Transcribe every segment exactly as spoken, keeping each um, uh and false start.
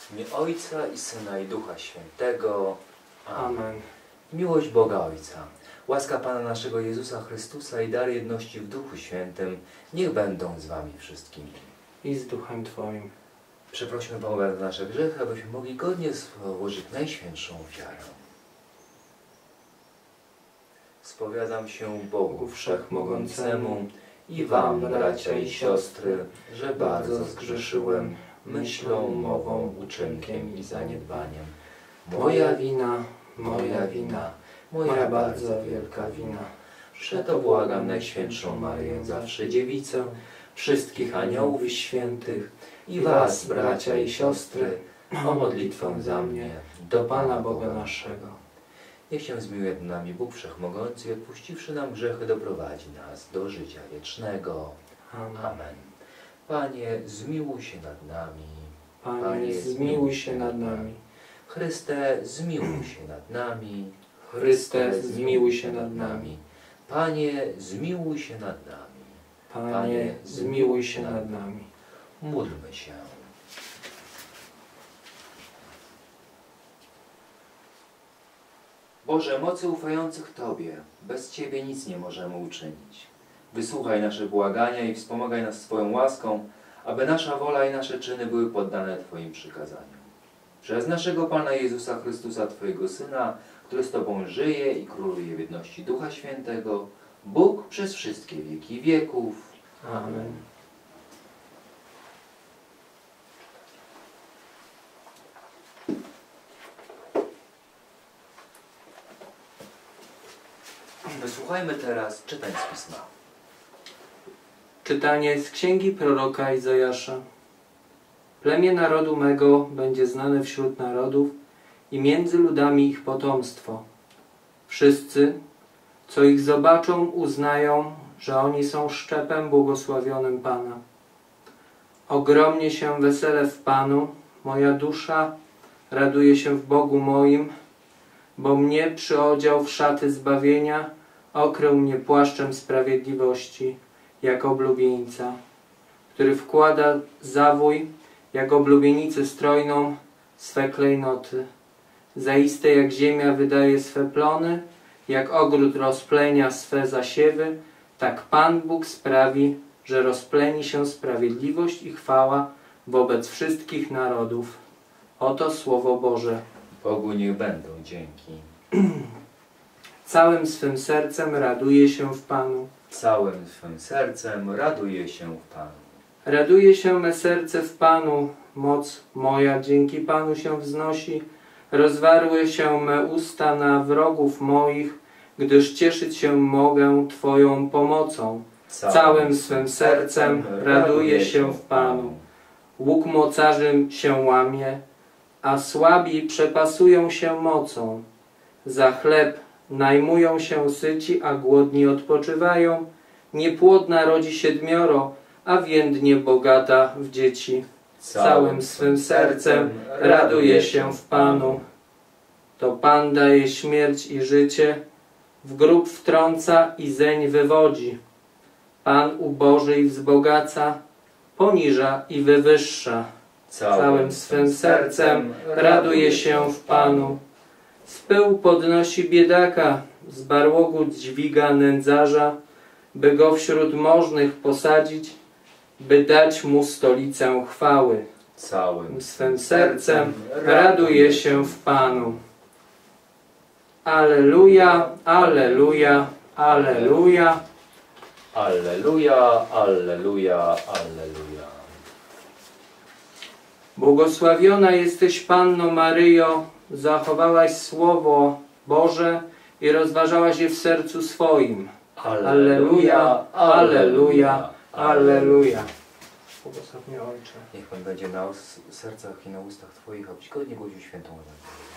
W imię Ojca i Syna i Ducha Świętego. Amen. Amen. Miłość Boga Ojca, łaska Pana naszego Jezusa Chrystusa i dar jedności w Duchu Świętym niech będą z wami wszystkimi. I z Duchem Twoim. Przeprośmy Boga za nasze grzechy, abyśmy mogli godnie złożyć najświętszą ofiarę. Spowiadam się Bogu Wszechmogącemu i wam, bracia i siostry, że bardzo zgrzeszyłem myślą, mową, uczynkiem i zaniedbaniem. Moja wina, moja wina, moja bardzo wielka wina. Przeto błagam Najświętszą Maryję, zawsze Dziewicę, wszystkich aniołów i świętych i was, bracia i siostry, o modlitwę za mnie do Pana Boga naszego. Niech się zmiłuje nad nami Bóg Wszechmogący i odpuściwszy nam grzechy doprowadzi nas do życia wiecznego. Amen. Amen. Panie, zmiłuj się nad nami. Panie, zmiłuj się nad nami. Chryste, zmiłuj się nad nami. Chryste, zmiłuj się nad nami. Panie, zmiłuj się nad nami. Panie, zmiłuj się nad nami. Módlmy się. Boże, mocy ufających Tobie, bez Ciebie nic nie możemy uczynić. Wysłuchaj nasze błagania i wspomagaj nas swoją łaską, aby nasza wola i nasze czyny były poddane Twoim przykazaniom. Przez naszego Pana Jezusa Chrystusa, Twojego Syna, który z Tobą żyje i króluje w jedności Ducha Świętego, Bóg przez wszystkie wieki wieków. Amen. Wysłuchajmy teraz czytań z Pisma. Czytanie z księgi proroka Izajasza. Plemię narodu mego będzie znane wśród narodów i między ludami ich potomstwo. Wszyscy, co ich zobaczą, uznają, że oni są szczepem błogosławionym Pana. Ogromnie się weselę w Panu, moja dusza raduje się w Bogu moim, bo mnie przyodział w szaty zbawienia, okrył mnie płaszczem sprawiedliwości, jak oblubieńca, który wkłada zawój, jak oblubienicę strojną, swe klejnoty. Zaiste jak ziemia wydaje swe plony, jak ogród rozplenia swe zasiewy, tak Pan Bóg sprawi, że rozpleni się sprawiedliwość i chwała wobec wszystkich narodów. Oto Słowo Boże. Bogu niech będą dzięki. Całym swym sercem raduję się w Panu. Całym swym sercem raduję się w Panu. Raduje się me serce w Panu, moc moja dzięki Panu się wznosi. Rozwarły się me usta na wrogów moich, gdyż cieszyć się mogę Twoją pomocą. Całym swym sercem raduję się w Panu. Łuk mocarzy się łamie, a słabi przepasują się mocą. Za chleb najmują się syci, a głodni odpoczywają. Niepłodna rodzi siedmioro, a więdnie bogata w dzieci. Całym swym sercem raduje się w Panu. To Pan daje śmierć i życie, w grób wtrąca i zeń wywodzi. Pan uboży i wzbogaca, poniża i wywyższa. Całym swym sercem raduje się w Panu. Z pyłu podnosi biedaka, z barłogu dźwiga nędzarza, by go wśród możnych posadzić, by dać mu stolicę chwały. Całym Swym sercem raduje się w Panu. Alleluja, alleluja, alleluja. Alleluja, alleluja, alleluja. Błogosławiona jesteś Panno Maryjo, zachowałaś Słowo Boże i rozważałaś je w sercu swoim. Alleluja, alleluja, alleluja. Błogosław mnie, Ojcze. Niech Pan będzie na sercach i na ustach Twoich, abyś godnie głosił świętą Ewangelię.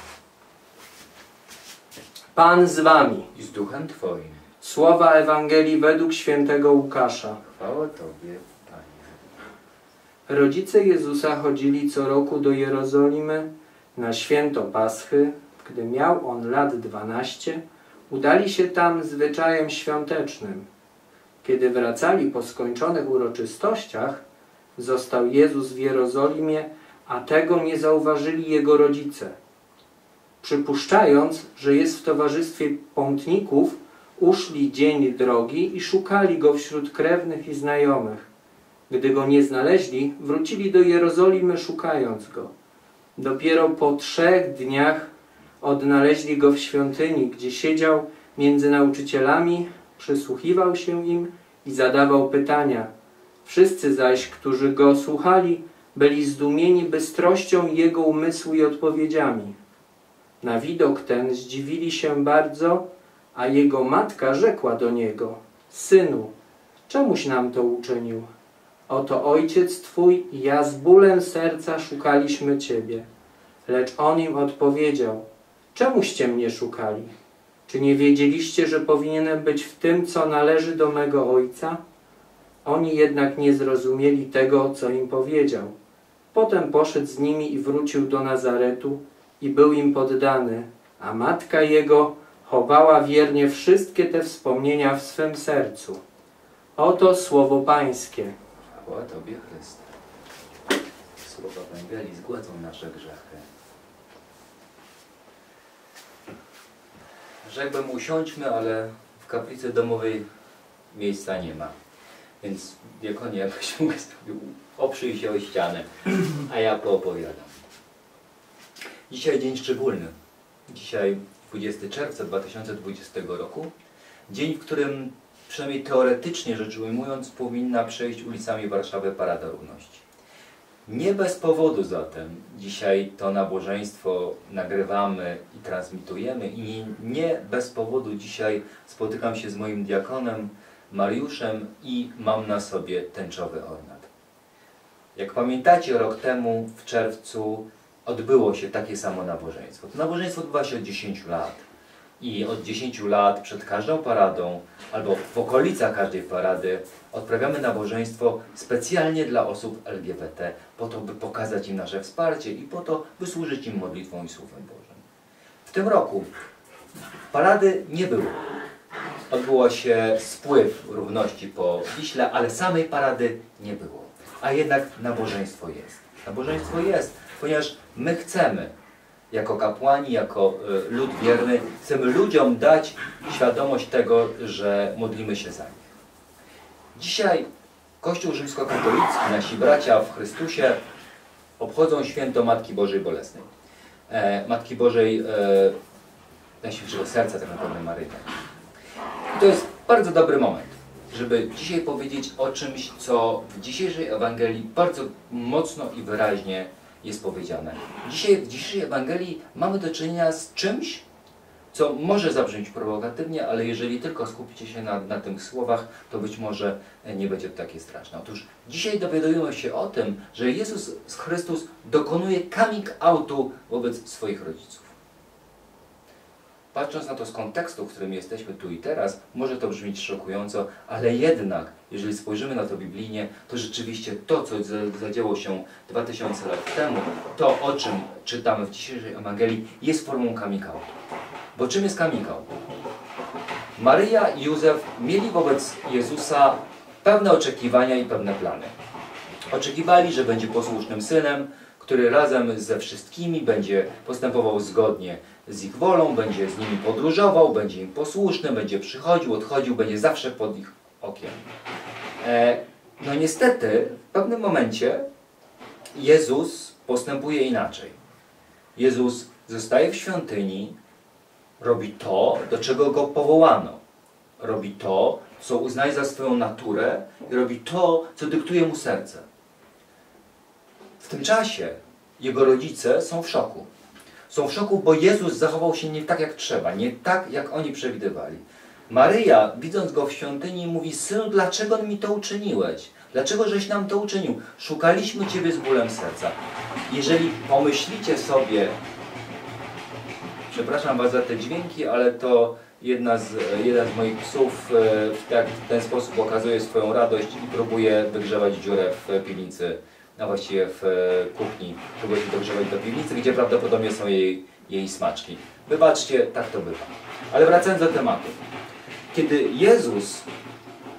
Pan z wami. I z Duchem Twoim. Słowa Ewangelii według świętego Łukasza. Chwała Tobie, Panie. Rodzice Jezusa chodzili co roku do Jerozolimy na święto Paschy. Gdy miał on lat dwanaście, udali się tam zwyczajem świątecznym. Kiedy wracali po skończonych uroczystościach, został Jezus w Jerozolimie, a tego nie zauważyli jego rodzice. Przypuszczając, że jest w towarzystwie pątników, uszli dzień drogi i szukali go wśród krewnych i znajomych. Gdy go nie znaleźli, wrócili do Jerozolimy szukając go. Dopiero po trzech dniach odnaleźli go w świątyni, gdzie siedział między nauczycielami, przysłuchiwał się im i zadawał pytania. Wszyscy zaś, którzy go słuchali, byli zdumieni bystrością jego umysłu i odpowiedziami. Na widok ten zdziwili się bardzo, a jego matka rzekła do niego: Synu, czemuś nam to uczynił? Oto ojciec twój i ja z bólem serca szukaliśmy ciebie. Lecz on im odpowiedział: Czemuście mnie szukali? Czy nie wiedzieliście, że powinienem być w tym, co należy do mego ojca? Oni jednak nie zrozumieli tego, co im powiedział. Potem poszedł z nimi i wrócił do Nazaretu i był im poddany, a matka jego chowała wiernie wszystkie te wspomnienia w swym sercu. Oto słowo Pańskie. Chwała Tobie, Chryste. Słowa Ewangelii zgładzą nasze grzechy. Rzekłbym, usiądźmy, ale w kaplicy domowej miejsca nie ma. Więc diakonie, jakbyś mógł sobie oprzyj się o ścianę, a ja poopowiadam. Dzisiaj dzień szczególny. Dzisiaj dwudziestego czerwca dwa tysiące dwudziestego roku. Dzień, w którym przynajmniej teoretycznie rzecz ujmując powinna przejść ulicami Warszawy Parada Równości. Nie bez powodu zatem dzisiaj to nabożeństwo nagrywamy i transmitujemy i nie bez powodu dzisiaj spotykam się z moim diakonem Mariuszem i mam na sobie tęczowy ornat. Jak pamiętacie, rok temu w czerwcu odbyło się takie samo nabożeństwo. To nabożeństwo odbywa się od dziesięciu lat. I od dziesięciu lat przed każdą paradą, albo w okolicach każdej parady odprawiamy nabożeństwo specjalnie dla osób L G B T, po to, by pokazać im nasze wsparcie i po to, by służyć im modlitwą i Słowem Bożym. W tym roku parady nie było. Odbyło się spływ równości po Wiśle, ale samej parady nie było. A jednak nabożeństwo jest. Nabożeństwo jest, ponieważ my chcemy, jako kapłani, jako y, lud wierny, chcemy ludziom dać świadomość tego, że modlimy się za nich. Dzisiaj Kościół rzymskokatolicki, nasi bracia w Chrystusie obchodzą święto Matki Bożej Bolesnej. E, Matki Bożej e, Najświętszego Serca, tak naprawdę Maryi. I to jest bardzo dobry moment, żeby dzisiaj powiedzieć o czymś, co w dzisiejszej Ewangelii bardzo mocno i wyraźnie jest powiedziane. Dzisiaj w dzisiejszej Ewangelii mamy do czynienia z czymś, co może zabrzmieć prowokatywnie, ale jeżeli tylko skupicie się na, na tych słowach, to być może nie będzie to takie straszne. Otóż dzisiaj dowiadujemy się o tym, że Jezus Chrystus dokonuje coming outu wobec swoich rodziców. Patrząc na to z kontekstu, w którym jesteśmy tu i teraz, może to brzmieć szokująco, ale jednak, jeżeli spojrzymy na to biblijnie, to rzeczywiście to, co zadziało się dwa tysiące lat temu, to, o czym czytamy w dzisiejszej Ewangelii, jest formą coming outu. Bo czym jest coming out? Maryja i Józef mieli wobec Jezusa pewne oczekiwania i pewne plany. Oczekiwali, że będzie posłusznym synem, który razem ze wszystkimi będzie postępował zgodnie z ich wolą, będzie z nimi podróżował, będzie im posłuszny, będzie przychodził, odchodził, będzie zawsze pod ich okiem. E, no niestety, w pewnym momencie Jezus postępuje inaczej. Jezus zostaje w świątyni, robi to, do czego go powołano. Robi to, co uznaje za swoją naturę i robi to, co dyktuje mu serce. W tym czasie jego rodzice są w szoku. Są w szoku, bo Jezus zachował się nie tak jak trzeba, nie tak jak oni przewidywali. Maryja, widząc go w świątyni, mówi: synu, dlaczego mi to uczyniłeś? Dlaczego żeś nam to uczynił? Szukaliśmy Ciebie z bólem serca. Jeżeli pomyślicie sobie, przepraszam Was za te dźwięki, ale to jedna z, jeden z moich psów w, tak, w ten sposób okazuje swoją radość i próbuje wygrzewać dziurę w piwnicy, a właściwie w kuchni. Próbuje się dogrzewać do piwnicy, gdzie prawdopodobnie są jej, jej smaczki. Wybaczcie, tak to bywa. Ale wracając do tematu. Kiedy Jezus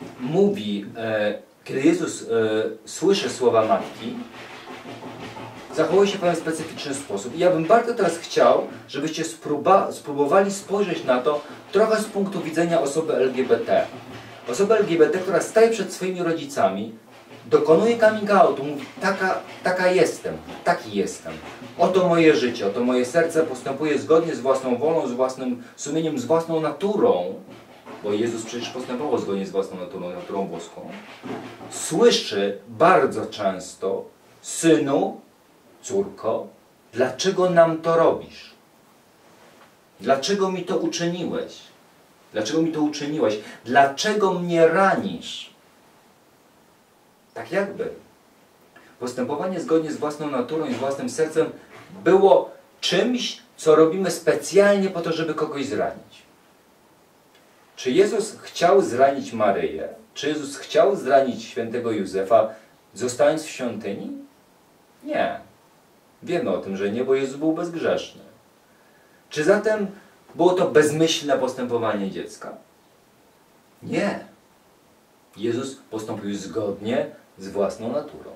mówi, e, kiedy Jezus e, słyszy słowa matki, zachowuje się w pewien specyficzny sposób. I ja bym bardzo teraz chciał, żebyście spróba, spróbowali spojrzeć na to trochę z punktu widzenia osoby L G B T. Osoba L G B T, która staje przed swoimi rodzicami, dokonuje coming outu, mówi, taka, taka jestem, taki jestem. Oto moje życie, oto moje serce postępuje zgodnie z własną wolą, z własnym sumieniem, z własną naturą, bo Jezus przecież postępował zgodnie z własną naturą, naturą boską. Słyszy bardzo często: synu, córko, dlaczego nam to robisz? Dlaczego mi to uczyniłeś? Dlaczego mi to uczyniłeś? Dlaczego mnie ranisz? Tak jakby postępowanie zgodnie z własną naturą i z własnym sercem było czymś, co robimy specjalnie po to, żeby kogoś zranić. Czy Jezus chciał zranić Maryję? Czy Jezus chciał zranić świętego Józefa, zostając w świątyni? Nie. Wiemy o tym, że nie, bo Jezus był bezgrzeszny. Czy zatem było to bezmyślne postępowanie dziecka? Nie. Jezus postąpił zgodnie z własną naturą.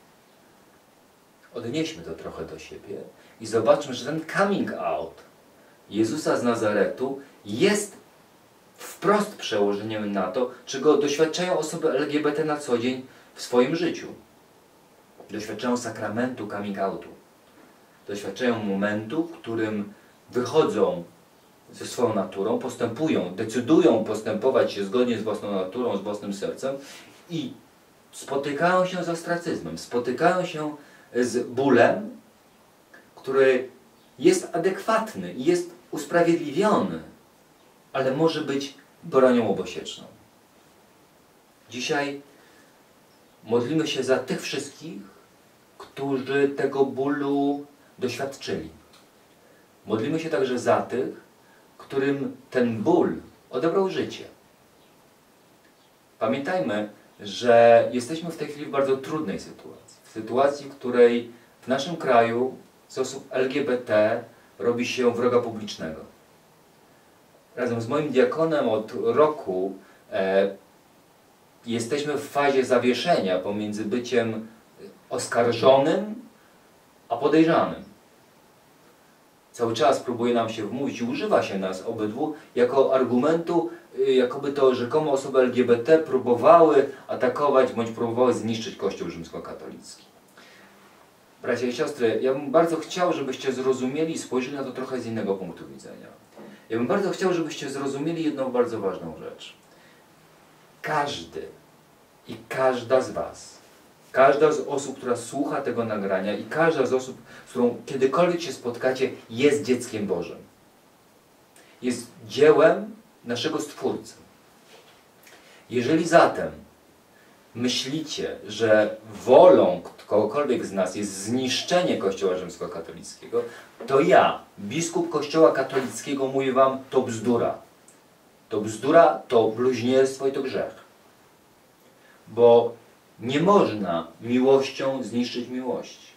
Odnieśmy to trochę do siebie i zobaczmy, że ten coming out Jezusa z Nazaretu jest wprost przełożeniem na to, czego doświadczają osoby L G B T na co dzień w swoim życiu. Doświadczają sakramentu coming outu. Doświadczają momentu, w którym wychodzą ze swoją naturą, postępują, decydują postępować się zgodnie z własną naturą, z własnym sercem i spotykają się z ostracyzmem, spotykają się z bólem, który jest adekwatny i jest usprawiedliwiony, ale może być bronią obosieczną. Dzisiaj modlimy się za tych wszystkich, którzy tego bólu doświadczyli. Modlimy się także za tych, którym ten ból odebrał życie. Pamiętajmy, że jesteśmy w tej chwili w bardzo trudnej sytuacji. W sytuacji, w której w naszym kraju z osób L G B T robi się wroga publicznego. Razem z moim diakonem od roku e, jesteśmy w fazie zawieszenia pomiędzy byciem oskarżonym a podejrzanym. Cały czas próbuje nam się wmówić i używa się nas obydwu jako argumentu, jakoby to rzekomo osoby L G B T próbowały atakować bądź próbowały zniszczyć Kościół rzymskokatolicki. Bracia i siostry, ja bym bardzo chciał, żebyście zrozumieli i spojrzeli na to trochę z innego punktu widzenia. Ja bym bardzo chciał, żebyście zrozumieli jedną bardzo ważną rzecz. Każdy i każda z was, każda z osób, która słucha tego nagrania i każda z osób, z którą kiedykolwiek się spotkacie, jest dzieckiem Bożym. Jest dziełem naszego Stwórcy. Jeżeli zatem myślicie, że wolą kogokolwiek z nas jest zniszczenie Kościoła rzymskokatolickiego, to ja, biskup Kościoła katolickiego, mówię wam, to bzdura. To bzdura, to bluźnierstwo i to grzech. Bo nie można miłością zniszczyć miłości.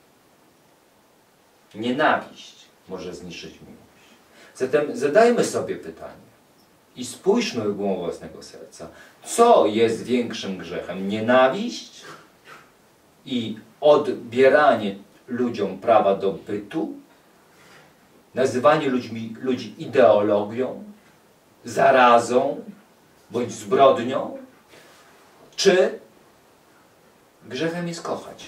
Nienawiść może zniszczyć miłość. Zatem zadajmy sobie pytanie i spójrzmy w głąb własnego serca. Co jest większym grzechem? Nienawiść i odbieranie ludziom prawa do bytu? Nazywanie ludźmi, ludzi ideologią, zarazą bądź zbrodnią? Czy grzechem jest kochać?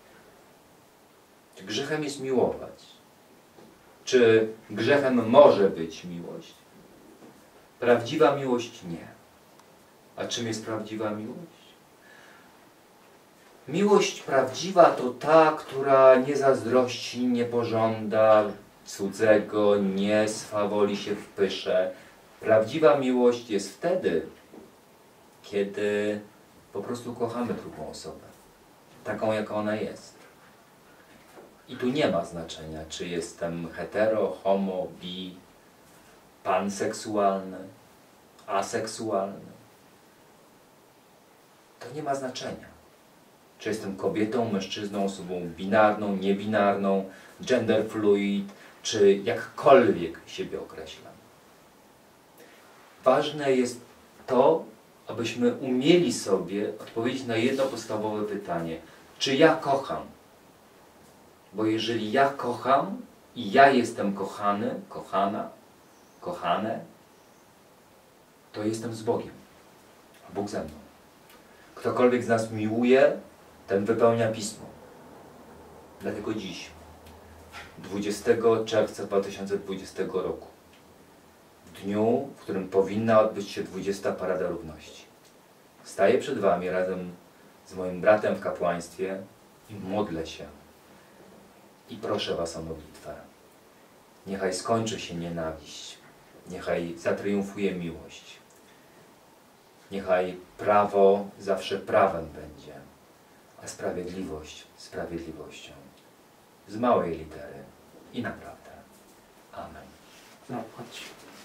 Czy grzechem jest miłować? Czy grzechem może być miłość? Prawdziwa miłość nie. A czym jest prawdziwa miłość? Miłość prawdziwa to ta, która nie zazdrości, nie pożąda cudzego, nie swawoli się w pysze. Prawdziwa miłość jest wtedy, kiedy po prostu kochamy drugą osobę, taką jaka ona jest. I tu nie ma znaczenia, czy jestem hetero, homo, bi, panseksualny, aseksualny. To nie ma znaczenia. Czy jestem kobietą, mężczyzną, osobą binarną, niebinarną, gender fluid, czy jakkolwiek siebie określam. Ważne jest to, abyśmy umieli sobie odpowiedzieć na jedno podstawowe pytanie. Czy ja kocham? Bo jeżeli ja kocham i ja jestem kochany, kochana, kochane, to jestem z Bogiem, a Bóg ze mną. Ktokolwiek z nas miłuje, ten wypełnia Pismo. Dlatego dziś, dwudziestego czerwca dwa tysiące dwudziestego roku, w dniu, w którym powinna odbyć się dwudziesta Parada Równości, staję przed wami razem z moim bratem w kapłaństwie i modlę się. I proszę was o modlitwę. Niechaj skończy się nienawiść. Niechaj zatriumfuje miłość. Niechaj prawo zawsze prawem będzie, a sprawiedliwość sprawiedliwością. Z małej litery i naprawdę. Amen. Zapłać.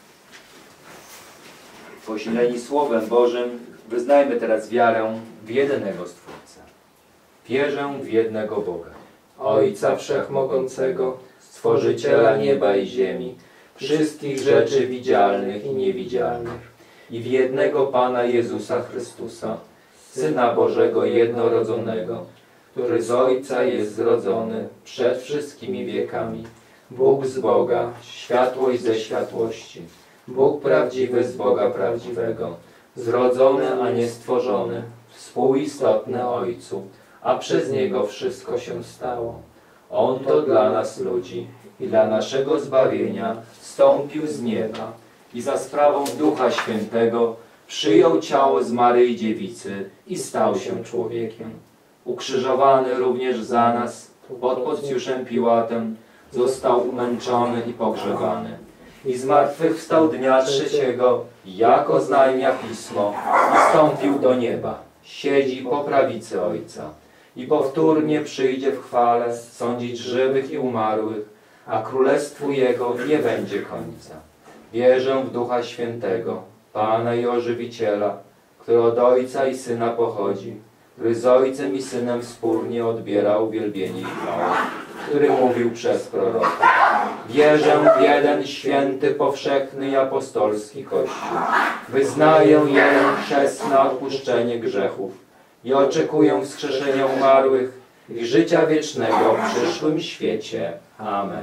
Posileni Słowem Bożym wyznajmy teraz wiarę w jedynego Stwórcę. Wierzę w jednego Boga, Ojca Wszechmogącego, Stworzyciela nieba i ziemi, wszystkich rzeczy widzialnych i niewidzialnych, i w jednego Pana Jezusa Chrystusa, Syna Bożego jednorodzonego, który z Ojca jest zrodzony przed wszystkimi wiekami, Bóg z Boga, światłość ze światłości, Bóg prawdziwy z Boga prawdziwego, zrodzony, a nie stworzony, współistotny Ojcu, a przez Niego wszystko się stało. On to dla nas ludzi i dla naszego zbawienia zstąpił z nieba i za sprawą Ducha Świętego przyjął ciało z Maryi Dziewicy i stał się człowiekiem. Ukrzyżowany również za nas pod Poncjuszem Piłatem, został umęczony i pogrzebany. I zmartwychwstał dnia trzeciego, jak oznajmia Pismo, i wstąpił do nieba. Siedzi po prawicy Ojca. I powtórnie przyjdzie w chwale sądzić żywych i umarłych, a królestwu Jego nie będzie końca. Wierzę w Ducha Świętego, Pana i Ożywiciela, który od Ojca i Syna pochodzi, który z Ojcem i Synem wspólnie odbiera uwielbienie i chwałę, który mówił przez proroka. Wierzę w jeden święty, powszechny i apostolski Kościół. Wyznaję jeden chrzest na odpuszczenie grzechów i oczekuję wskrzeszenia umarłych i życia wiecznego w przyszłym świecie. Amen.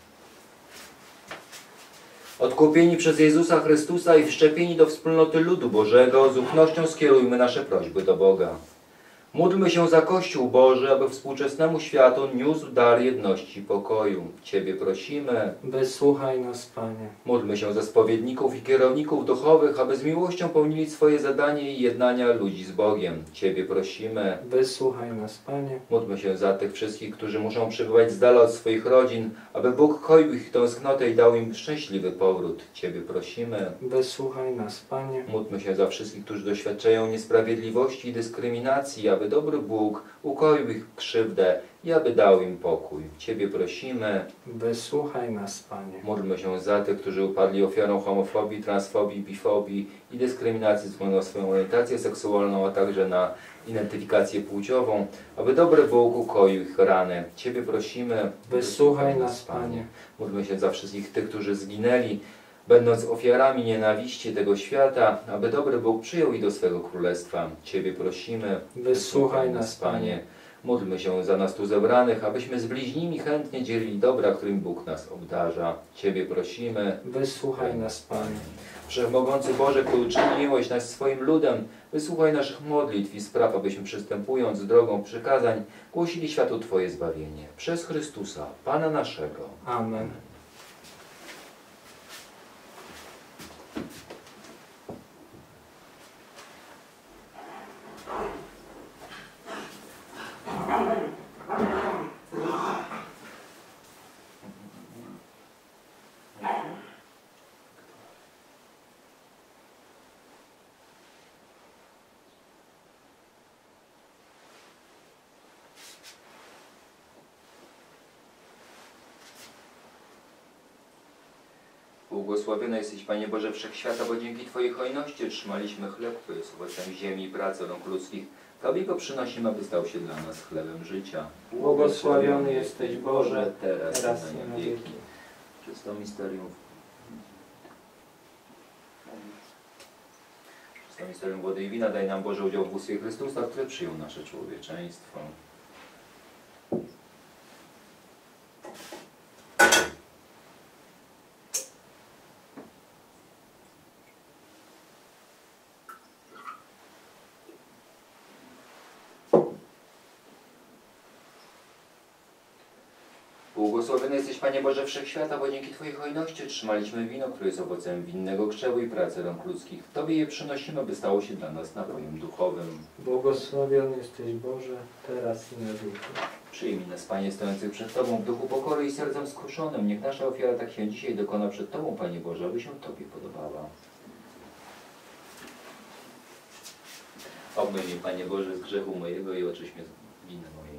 Odkupieni przez Jezusa Chrystusa i wszczepieni do wspólnoty ludu Bożego, z ufnością skierujmy nasze prośby do Boga. Módlmy się za Kościół Boży, aby współczesnemu światu niósł dar jedności i pokoju. Ciebie prosimy. Wysłuchaj nas, Panie. Módlmy się za spowiedników i kierowników duchowych, aby z miłością pełnili swoje zadanie i jednania ludzi z Bogiem. Ciebie prosimy. Wysłuchaj nas, Panie. Módlmy się za tych wszystkich, którzy muszą przebywać z dala od swoich rodzin, aby Bóg koił ich tęsknotę i dał im szczęśliwy powrót. Ciebie prosimy. Wysłuchaj nas, Panie. Módlmy się za wszystkich, którzy doświadczają niesprawiedliwości i dyskryminacji, aby dobry Bóg ukoił ich krzywdę i aby dał im pokój. Ciebie prosimy. Wysłuchaj nas, Panie. Módlmy się za tych, którzy upadli ofiarą homofobii, transfobii, bifobii i dyskryminacji ze względu na swoją orientację seksualną, a także na identyfikację płciową, aby dobry Bóg ukoił ich rany. Ciebie prosimy. Wysłuchaj nas, Panie. Módlmy się za wszystkich tych, którzy zginęli, będąc ofiarami nienawiści tego świata, aby dobry Bóg przyjął ich do swego królestwa. Ciebie prosimy. Wysłuchaj nas, Panie. Módlmy się za nas tu zebranych, abyśmy z bliźnimi chętnie dzielili dobra, którym Bóg nas obdarza. Ciebie prosimy. Wysłuchaj nas, Panie. Wszechmogący Boże, który uczyniłeś nas swoim ludem, wysłuchaj naszych modlitw i spraw, abyśmy przystępując drogą przykazań, głosili światu Twoje zbawienie. Przez Chrystusa, Pana naszego. Amen. Błogosławiony jesteś, Panie Boże Wszechświata, bo dzięki Twojej hojności otrzymaliśmy chleb, który jest owocem ziemi i pracy rąk ludzkich. Tobie go przynosimy, aby stał się dla nas chlebem życia. Błogosławiony jesteś, Boże, teraz, teraz i na wieki. Przez to misterium Przez to misterium wody i wina daj nam, Boże, udział w bóstwie Chrystusa, który przyjął nasze człowieczeństwo. Błogosławiony jesteś, Panie Boże Wszechświata, bo dzięki Twojej hojności otrzymaliśmy wino, które jest owocem winnego krzewu i pracy rąk ludzkich. Tobie je przynosimy, by stało się dla nas napojem duchowym. Błogosławiony jesteś, Boże, teraz i na wieki. Przyjmij nas, Panie, stojących przed Tobą w duchu pokory i sercem skruszonym. Niech nasza ofiara tak się dzisiaj dokona przed Tobą, Panie Boże, aby się Tobie podobała. Obmyj mnie, Panie Boże, z grzechu mojego i oczyś mnie z winy mojej.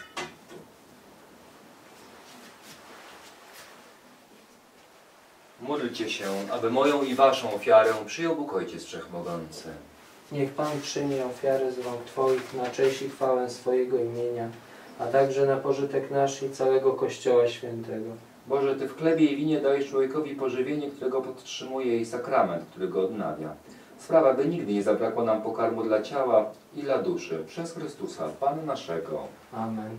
Módlcie się, aby moją i Waszą ofiarę przyjął Bóg Ojciec Wszechmogący. Niech Pan przyjmie ofiary z rąk Twoich na cześć i chwałę swojego imienia, a także na pożytek nasz i całego Kościoła Świętego. Boże, Ty w chlebie i winie dajesz człowiekowi pożywienie, którego podtrzymuje, i sakrament, który go odnawia. Sprawa, by nigdy nie zabrakło nam pokarmu dla ciała i dla duszy, przez Chrystusa, Pana naszego. Amen.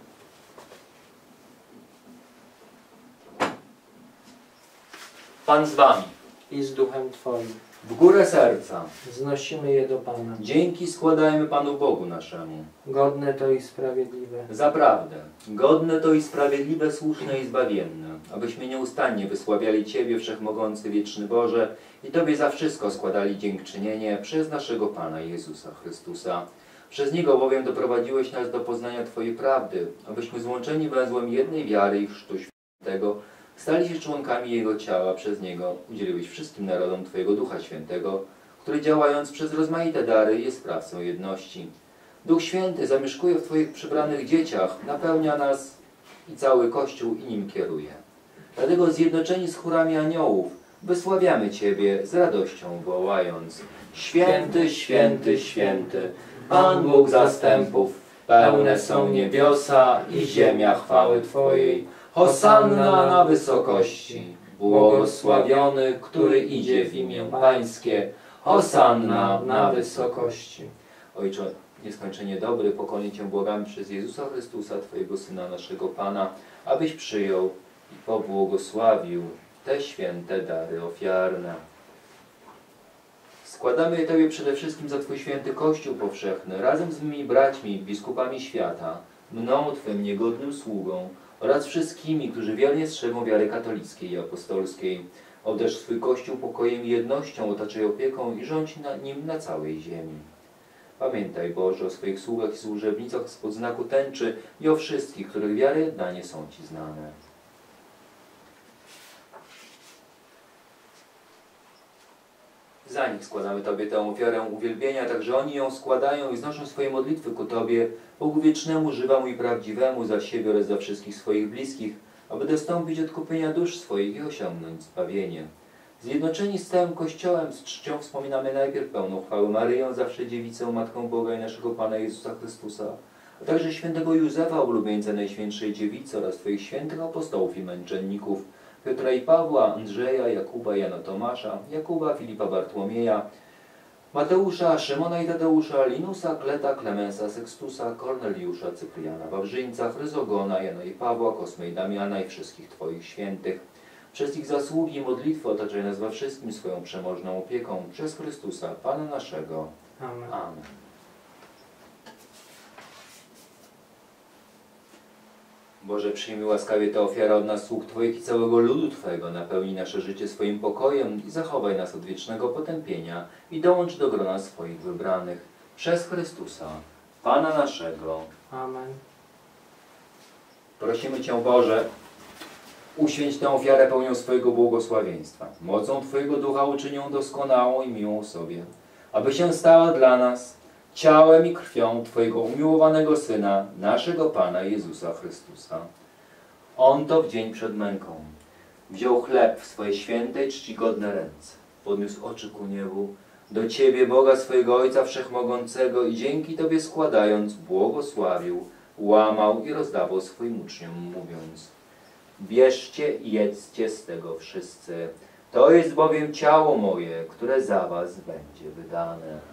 Pan z Wami. I z duchem Twoim. W górę serca. Znosimy je do Pana. Dzięki składajmy Panu Bogu naszemu. Godne to i sprawiedliwe. Zaprawdę, godne to i sprawiedliwe, słuszne i zbawienne, abyśmy nieustannie wysławiali Ciebie, Wszechmogący, Wieczny Boże, i Tobie za wszystko składali dziękczynienie przez naszego Pana Jezusa Chrystusa. Przez Niego bowiem doprowadziłeś nas do poznania Twojej prawdy, abyśmy złączeni węzłem jednej wiary i chrztu świętego stali się członkami Jego ciała. Przez Niego udzieliłeś wszystkim narodom Twojego Ducha Świętego, który działając przez rozmaite dary jest sprawcą jedności. Duch Święty zamieszkuje w Twoich przybranych dzieciach, napełnia nas i cały Kościół i nim kieruje. Dlatego zjednoczeni z chórami aniołów wysławiamy Ciebie z radością wołając: Święty, święty, święty, Pan Bóg zastępów, pełne są niebiosa i ziemia chwały Twojej. Hosanna na wysokości, błogosławiony, który idzie w imię Pańskie. Hosanna na wysokości. Ojcze nieskończenie dobry, pokornie Cię błagamy przez Jezusa Chrystusa, Twojego Syna, naszego Pana, abyś przyjął i pobłogosławił te święte dary ofiarne. Składamy je Tobie przede wszystkim za Twój święty Kościół powszechny, razem z mymi braćmi, biskupami świata, mną, Twym niegodnym sługą, oraz wszystkimi, którzy wiernie strzegą wiary katolickiej i apostolskiej. Obdarz swój Kościół pokojem i jednością, otaczaj opieką i rządź na nim na całej ziemi. Pamiętaj, Boże, o swoich sługach i służebnicach spod znaku tęczy i o wszystkich, których wiary jedna nie są Ci znane. Za nich składamy Tobie tę ofiarę uwielbienia, także oni ją składają i znoszą swoje modlitwy ku Tobie, Bogu wiecznemu, żywemu i prawdziwemu, za siebie oraz za wszystkich swoich bliskich, aby dostąpić odkupienia dusz swoich i osiągnąć zbawienie. Zjednoczeni z całym Kościołem, z czcią wspominamy najpierw pełną chwały Maryję, zawsze Dziewicę, Matką Boga i naszego Pana Jezusa Chrystusa, a także świętego Józefa, ulubieńca Najświętszej Dziewicy, oraz Twoich świętych apostołów i męczenników, Piotra i Pawła, Andrzeja, Jakuba, Jana Tomasza, Jakuba, Filipa, Bartłomieja, Mateusza, Szymona i Tadeusza, Linusa, Kleta, Klemensa, Sekstusa, Korneliusza, Cypriana, Wawrzyńca, Chryzogona, Jana i Pawła, Kosmy i Damiana i wszystkich Twoich świętych. Przez ich zasługi i modlitwy otaczaj nas we wszystkim swoją przemożną opieką, przez Chrystusa, Pana naszego. Amen. Amen. Boże, przyjmij łaskawie tę ofiarę od nas, sług Twoich i całego ludu Twojego, napełnij nasze życie swoim pokojem i zachowaj nas od wiecznego potępienia i dołącz do grona swoich wybranych. Przez Chrystusa, Pana naszego. Amen. Prosimy Cię, Boże, uświęć tę ofiarę pełnią swojego błogosławieństwa. Mocą Twojego Ducha uczyń ją doskonałą i miłą sobie, aby się stała dla nas ciałem i krwią Twojego umiłowanego Syna, naszego Pana Jezusa Chrystusa. On to w dzień przed męką wziął chleb w swoje święte i czcigodne ręce, podniósł oczy ku niebu, do Ciebie, Boga swojego Ojca Wszechmogącego, i dzięki Tobie składając, błogosławił, łamał i rozdawał swoim uczniom, mówiąc: bierzcie i jedzcie z tego wszyscy, to jest bowiem ciało moje, które za was będzie wydane.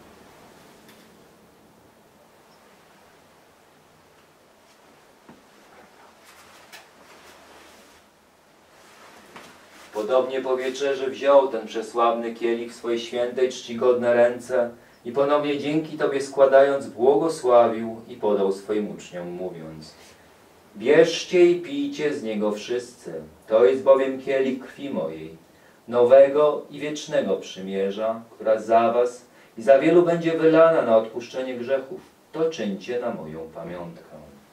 Podobnie po wieczerzy wziął ten przesławny kielich w swoje święte i czcigodne ręce i ponownie dzięki Tobie składając, błogosławił i podał swoim uczniom, mówiąc: Bierzcie i pijcie z niego wszyscy. To jest bowiem kielich krwi mojej, nowego i wiecznego przymierza, która za was i za wielu będzie wylana na odpuszczenie grzechów. To czyńcie na moją pamiątkę.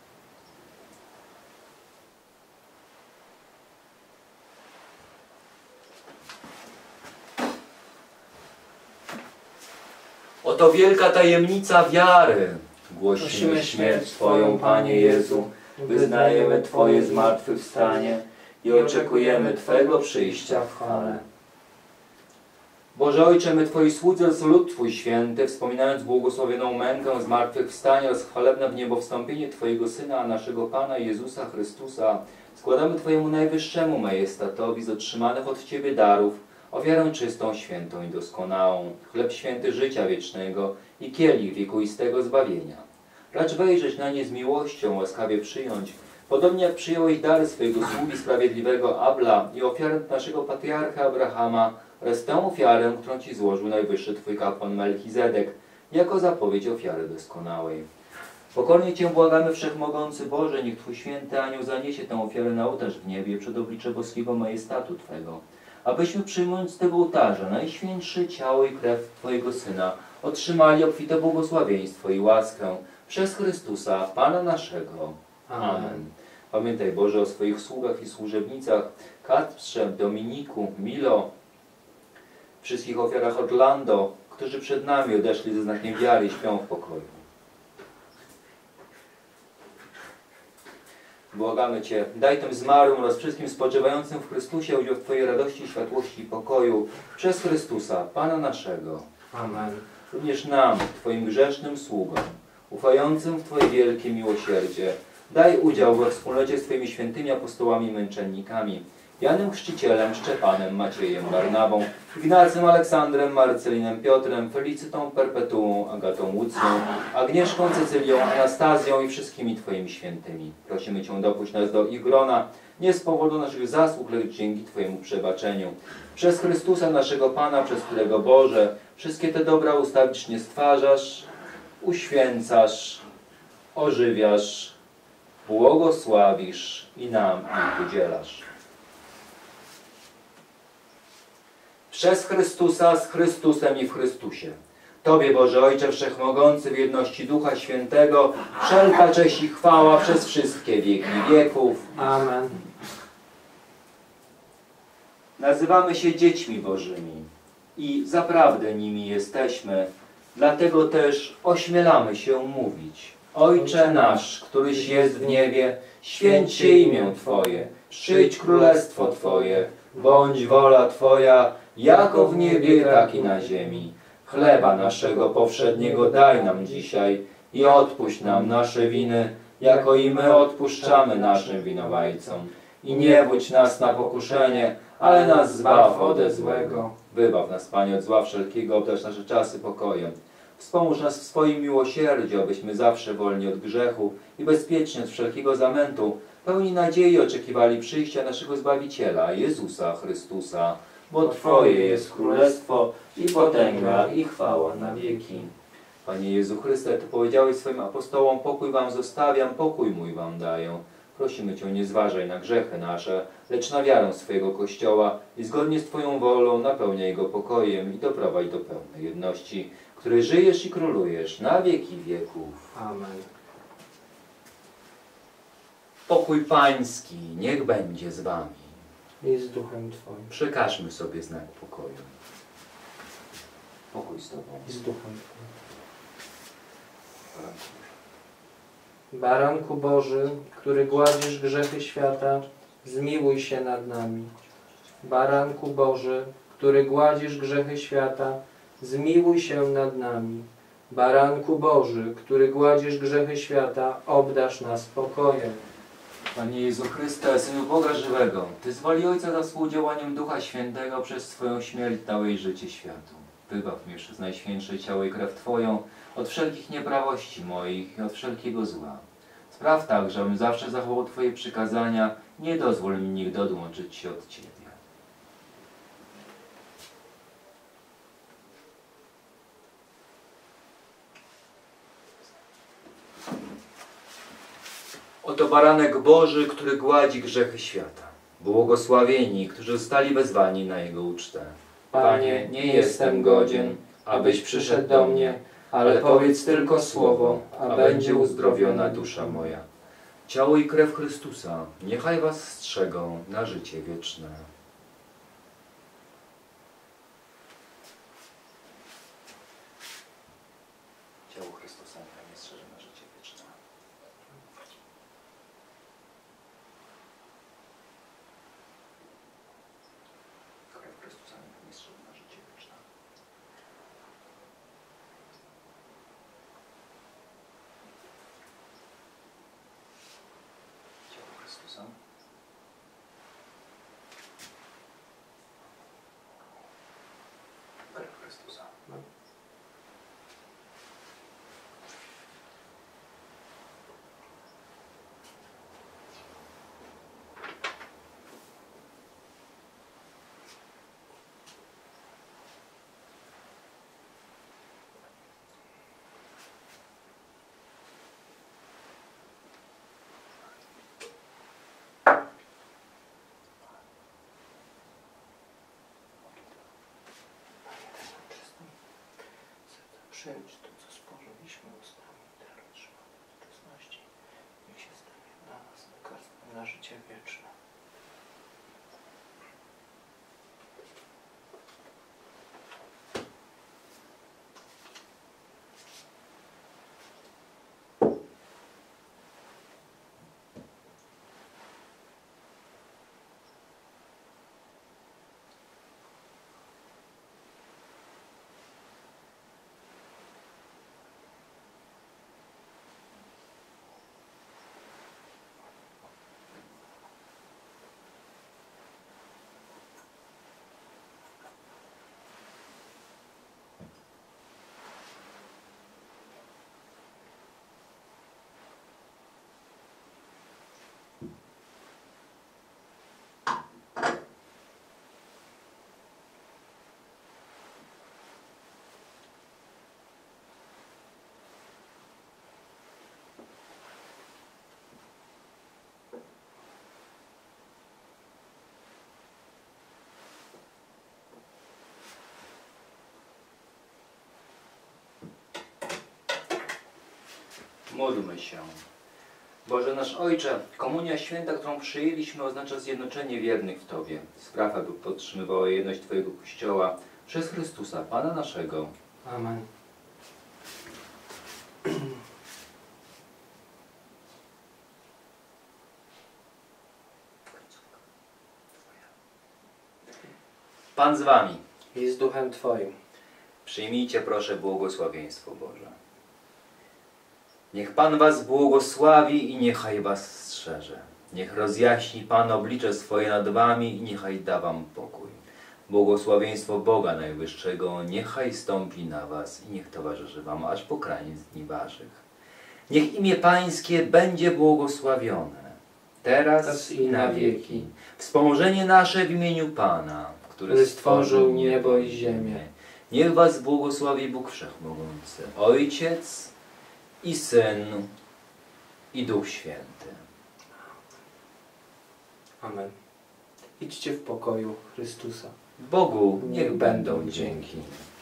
Oto wielka tajemnica wiary. Głosimy śmierć Twoją, Panie Jezu, wyznajemy Twoje zmartwychwstanie i oczekujemy Twego przyjścia w chwale. Boże Ojcze, my Twoi słudzy, lud Twój święty, wspominając błogosławioną mękę zmartwychwstania oraz chwalebne w niebo wstąpienie Twojego Syna, naszego Pana Jezusa Chrystusa, składamy Twojemu najwyższemu majestatowi z otrzymanych od Ciebie darów ofiarę czystą, świętą i doskonałą, chleb święty życia wiecznego i kielich wiekuistego zbawienia. Racz wejrzeć na nie z miłością, łaskawie przyjąć, podobnie jak przyjąłeś dary swojego sługi sprawiedliwego Abla i ofiarę naszego patriarcha Abrahama oraz tę ofiarę, którą Ci złożył najwyższy Twój kapłan Melchizedek, jako zapowiedź ofiary doskonałej. Pokornie Cię błagamy, Wszechmogący Boże, niech Twój święty anioł zaniesie tę ofiarę na ołtarz w niebie przed oblicze boskiego majestatu Twego, abyśmy przyjmując z tego ołtarza najświętsze ciało i krew Twojego Syna otrzymali obfite błogosławieństwo i łaskę przez Chrystusa, Pana naszego. Amen. Amen. Pamiętaj, Boże, o swoich sługach i służebnicach, Katrze, Dominiku, Milo, wszystkich ofiarach Orlando, którzy przed nami odeszli ze znakiem wiary i śpią w pokoju. Błagamy Cię, daj tym zmarłym oraz wszystkim spoczywającym w Chrystusie udział w Twojej radości, światłości i pokoju przez Chrystusa, Pana naszego. Amen. Również nam, Twoim grzesznym sługom, ufającym w Twoje wielkie miłosierdzie, daj udział we wspólnocie z Twoimi świętymi apostołami i męczennikami, Janem Chrzcicielem, Szczepanem, Maciejem, Barnabą, Ignacym, Aleksandrem, Marcelinem, Piotrem, Felicytą, Perpetuą, Agatą Łucją, Agnieszką, Cecylią, Anastazją i wszystkimi Twoimi świętymi. Prosimy Cię, dopuść nas do ich grona, nie z powodu naszych zasług, lecz dzięki Twojemu przebaczeniu. Przez Chrystusa naszego Pana, przez którego, Boże, wszystkie te dobra ustawicznie stwarzasz, uświęcasz, ożywiasz, błogosławisz i nam ich udzielasz. Przez Chrystusa, z Chrystusem i w Chrystusie. Tobie, Boże Ojcze Wszechmogący, w jedności Ducha Świętego, wszelka cześć i chwała przez wszystkie wieki wieków. Amen. Nazywamy się dziećmi Bożymi i zaprawdę nimi jesteśmy, dlatego też ośmielamy się mówić: Ojcze nasz, któryś jest w niebie, święć się imię Twoje, przyjdź królestwo Twoje, bądź wola Twoja, jako w niebie, tak i na ziemi. Chleba naszego powszedniego daj nam dzisiaj i odpuść nam nasze winy, jako i my odpuszczamy naszym winowajcom. I nie wódź nas na pokuszenie, ale nas zbaw ode złego. Wybaw nas, Panie, od zła wszelkiego, obdarz nasze czasy pokojem. Wspomóż nas w swoim miłosierdziu, abyśmy zawsze wolni od grzechu i bezpiecznie od wszelkiego zamętu, pełni nadziei oczekiwali przyjścia naszego Zbawiciela, Jezusa Chrystusa, bo Twoje jest królestwo i potęga i chwała na wieki. Panie Jezu Chryste, Ty powiedziałeś swoim apostołom: pokój Wam zostawiam, pokój mój Wam daję. Prosimy Cię, nie zważaj na grzechy nasze, lecz na wiarę swojego Kościoła i zgodnie z Twoją wolą napełniaj go pokojem i doprowadź do pełnej jedności, w której żyjesz i królujesz na wieki wieków. Amen. Pokój Pański niech będzie z Wami. I z Duchem Twoim. Przekażmy sobie znak pokoju. Pokój z Tobą. I z Duchem Twoim. Baranku Boży, który gładzisz grzechy świata, zmiłuj się nad nami. Baranku Boży, który gładzisz grzechy świata, zmiłuj się nad nami. Baranku Boży, który gładzisz grzechy świata, obdarz nas pokojem. Panie Jezu Chryste, Synu Boga żywego, Ty z woli Ojca za współdziałaniem Ducha Świętego przez swoją śmierć dałeś życie światu. Wybaw mnie przez najświętsze ciało i krew Twoją od wszelkich nieprawości moich i od wszelkiego zła. Spraw tak, żebym zawsze zachował Twoje przykazania, nie dozwól mi nigdy odłączyć się od Ciebie. Oto baranek Boży, który gładzi grzechy świata. Błogosławieni, którzy zostali wezwani na Jego ucztę. Panie, nie jestem godzien, abyś przyszedł do mnie, ale powiedz tylko słowo, a będzie uzdrowiona dusza moja. Ciało i krew Chrystusa, niechaj was strzegą na życie wieczne. Ciało Chrystusa niechaj mnie strzeże na życie wieczne. Krew Chrystusa niechaj mnie strzeże na życie wieczne. Ciało Chrystusa. Krew Chrystusa. Przyjąć to, co spożyliśmy ustami, dar otrzymany w czesności, niech się stanie dla nas lekarstwem na życie wieczne. Módlmy się. Boże nasz Ojcze, Komunia Święta, którą przyjęliśmy, oznacza zjednoczenie wiernych w Tobie. Spraw, aby podtrzymywała jedność Twojego Kościoła przez Chrystusa, Pana naszego. Amen. Pan z Wami. I z duchem Twoim. Przyjmijcie proszę błogosławieństwo Boże. Niech Pan was błogosławi i niechaj was strzeże. Niech rozjaśni Pan oblicze swoje nad wami i niechaj da wam pokój. Błogosławieństwo Boga Najwyższego niechaj stąpi na was i niech towarzyszy wam aż po kraniec dni waszych. Niech imię Pańskie będzie błogosławione, teraz, teraz i na wieki. Wspomożenie nasze w imieniu Pana, który, który stworzył niebo i ziemię. Niech was błogosławi Bóg Wszechmogący, Ojciec i Syn i Duch Święty. Amen. Idźcie w pokoju Chrystusa. Bogu niech będą dzięki.